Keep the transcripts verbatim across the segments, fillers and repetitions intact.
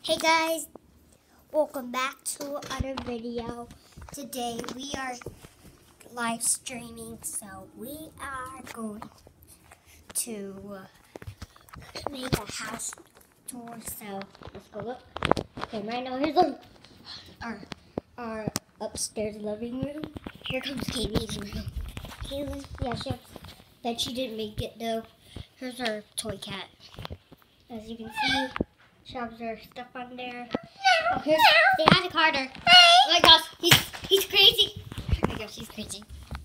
Hey guys, welcome back to another video. Today we are live streaming, so we are going to uh, make a house tour. So let's go look. Okay, right now here's a, our our upstairs living room. Here comes Katie's room. Caitlin, yeah, she has, that she didn't make it though. Here's our toy cat. As you can see, she has her stuff on there. Oh, here's, say hi to Carter. Oh my gosh, he's he's crazy. Oh my gosh, he's crazy.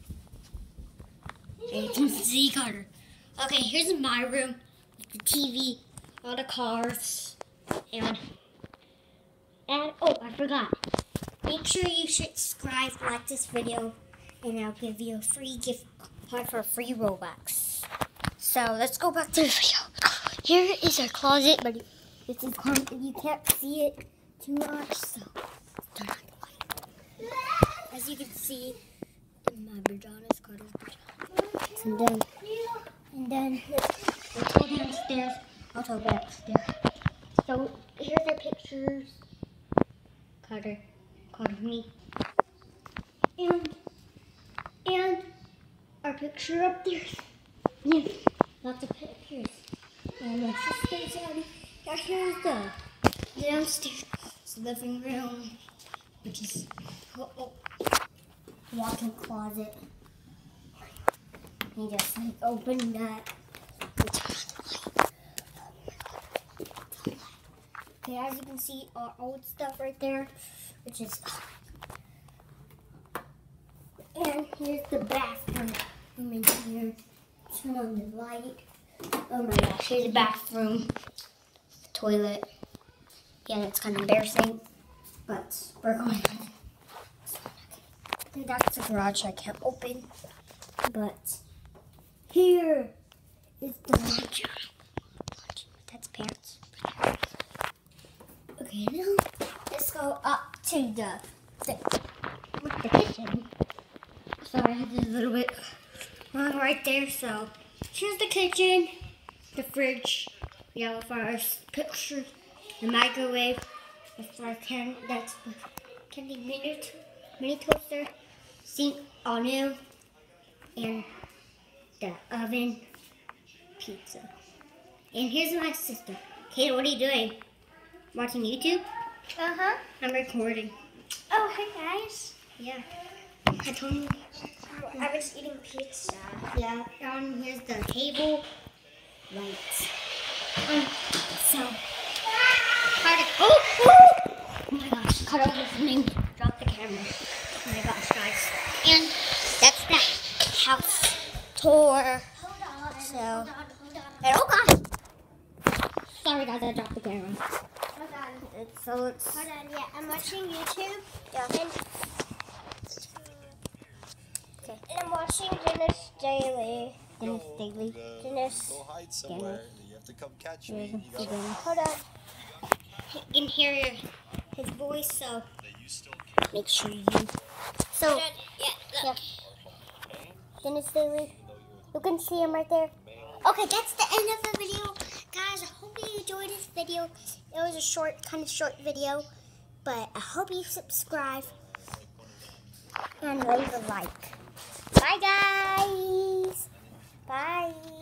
And you can see Carter. Okay, here's my room. The T V, all the cars, and and oh, I forgot. Make sure you should subscribe, like this video, and I'll give you a free gift card for free Robux. So let's go back to the video. Here is our closet, but this is you can't see it too much, so turn on the light. As you can see, my pajamas, Carter's pajamas, and then and then let's go downstairs. I'll go upstairs. So here's our pictures. Carter, Carter, me, and and our picture up there. Yeah, lots of pictures. And my sister's already. Yeah, here's the downstairs living room, which is oh, oh, walk-in closet. You just like open that. Okay, as you can see, our old stuff right there, which is. And here's the bathroom. I'm in here. Turn on the light. Oh my gosh, here's the bathroom. The toilet. Yeah, it's kind of embarrassing, but we're going. And that's the garage I can't open. But here is the laundry. That's pants. Okay, now let's go up to the, the, the kitchen. Sorry, I had this a little bit wrong right there. So here's the kitchen, the fridge, yeah, for our pictures, the microwave, for our can that's candy mini mini toaster, sink all new, and the oven, pizza. And here's my sister. Kate, what are you doing? Watching YouTube? Uh huh. I'm recording. Oh, hey guys. Yeah. I told you. I was eating pizza. Yeah. Um, here's the table. Right. Um, so. Carter. Oh, oh! Oh my gosh. Carter was listening. Drop the camera. Oh my gosh, guys. And that's the house tour. Hold on. So. Hold on. Hold on. And oh gosh. Sorry, guys. I dropped the camera. Hold on. It's, so it's. Hold on. Yeah, I'm watching YouTube. Yeah. And, Okay. and I'm watching Dennis Daily. Dennis Daily. Dennis. Go hide somewhere. You have to come catch me. You gotta, Hold on. You can hear his voice, so you still make sure you. So, Hold on. Yeah. yeah. Dennis Daily. You can see him right there. Okay, that's the end of the video. Guys, I hope you enjoyed this video. It was a short, kind of short video, but I hope you subscribe and leave a like. Bye, guys. Bye.